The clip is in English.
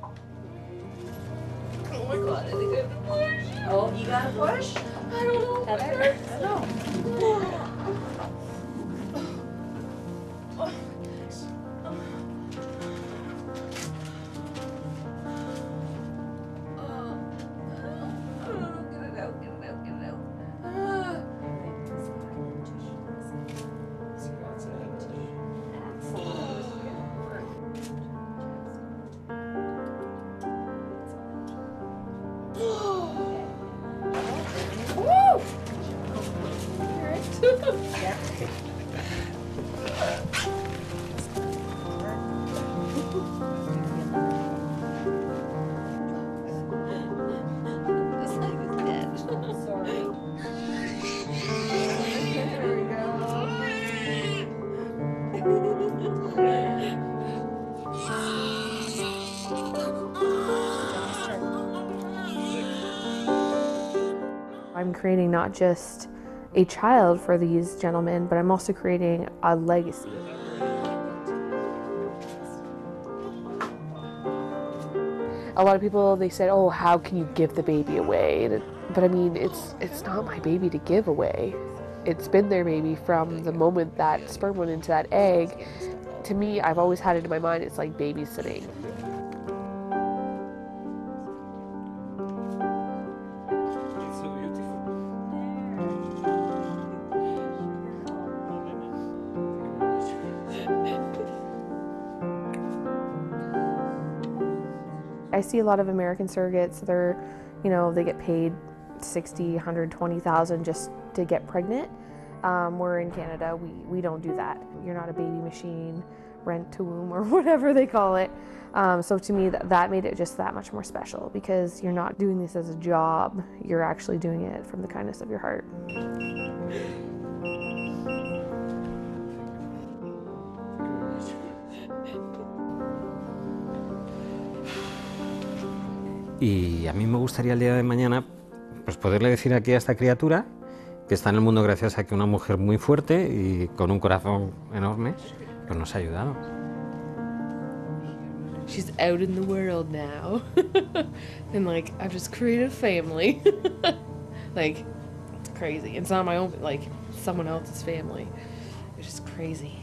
Oh my god, I think I have to push. Oh, you gotta push? I don't know. Heather? No. I'm creating not just a child for these gentlemen, but I'm also creating a legacy. A lot of people, they said, oh, how can you give the baby away? But I mean, it's not my baby to give away. It's been their baby from the moment that sperm went into that egg. To me, I've always had it in my mind, it's like babysitting. I see a lot of American surrogates, they get paid $60,000, $120,000 just to get pregnant. We're in Canada, we don't do that. You're not a baby machine, rent to womb, or whatever they call it. So to me, that made it just that much more special, because you're not doing this as a job, you're actually doing it from the kindness of your heart. Y a mí me gustaría el día de mañana pues poderle decir aquí a esta criatura que está en el mundo gracias a que una mujer muy fuerte y con un corazón enorme pues nos ha ayudado. She's out in the world now. And like, I've just created a family. Like, it's crazy. It's not my own, like, someone else's family. It's just crazy.